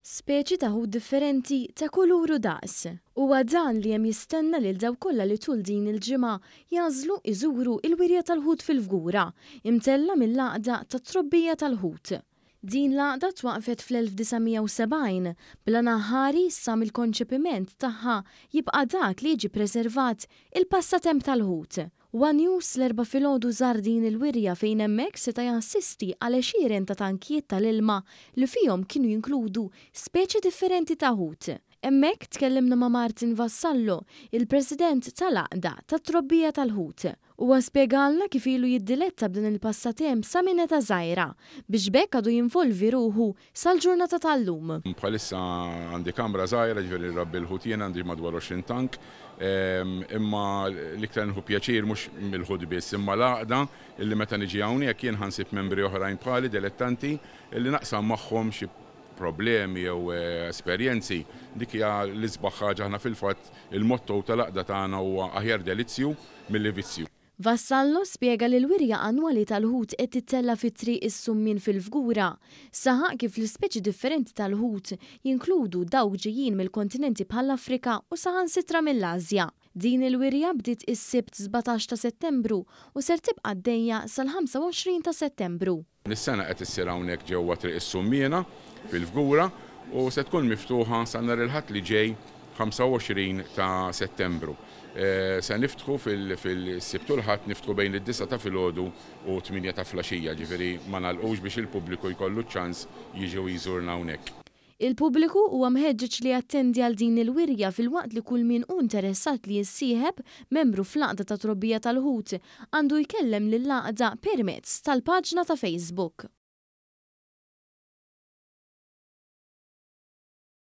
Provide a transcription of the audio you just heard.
Speċi ta' ħut differenti ta' kulur u daqs. Huwa dan li hemm jistenna lil daw kollha li tul din il-ġimgħa jażlu iżuru il-wirja tal-ħut fil-Fgura, imtella mill-għaqda tat-trobbija tal-ħut. Din l-għaqda twaqfet fl-1970 bla naħari sa mill-konċepiment tagħha jibqa' dak li jiġi preservat il-passatemp tal-ħut. One News l-4 filgħodu żar din il-wirja fejn hemmhekk seta' jassisti għal għexieren ta' tankijiet tal-ilma li fihom kienu jinkludu speċi differenti ta' ħut. Hemmhekk tkellimna ma' Martin Vassallo, il-President tal-għaqda tat-trobbija tal-ħut. Huwa spjegalna kif ilu jiddiletta b'din il-passatemp sa minn età żgħira biex bekk għadu jinvolvi ruħu sal-ġurnata tal-lum. Bħalissa għandi kamra żgħira ġifieri rabbi l-ħutien għandi madwar 20 tank, imma l-iktar nħu pjaċir mhux mill-ħut biss, imma l-għaqda illi meta niġi hawnhekk jien ħansib membri oħrajn bħali dilettanti illi naqsam magħhom xi problemi jew esperjenzi. Dik hija l-isbaħ ħaġa aħna fil-fatt il-motto tal-għaqda tagħna huwa aħjar delizzju milli vizzju. Vassallo spjega li l-wirja annwali tal-ħut qed tittella fit-triq is-Summin fil-Fgura. Saħaq kif l-ispeċi differenti tal-ħut jinkludu dawk ġejjin mill-kontinenti bħall-Afrika u saħansitra mill-Asja. Din il-wirja bdiet is-Sibt 17 ta' Settembru u ser tibqa' għaddejja sal-25 ta' Settembru. Nis-sena qed issir hawnhekk ġewwa triq is-Summina fil-Fgura u se tkun miftuħa sa nhar il-Ħadd li ġej 25 ta' Settembru. Se niftħu fil-Sibt u l-Ħadd niftħu bejn id-9 ta' filgħodu u 8 ta' flaxija, ġifieri ma nagħlqux biex il-pubbliku jkollu ċans jiġu jżurna hawnhekk. Il-pubbliku huwa mħeġġeġ li jattendi għal din il-wirja fil-waqt li kull min hu interessat li jissieħeb membru fl-għaqda ta' trobbija tal-ħut għandu jkellem lill-għaqda permezz tal-paġna ta' Facebook.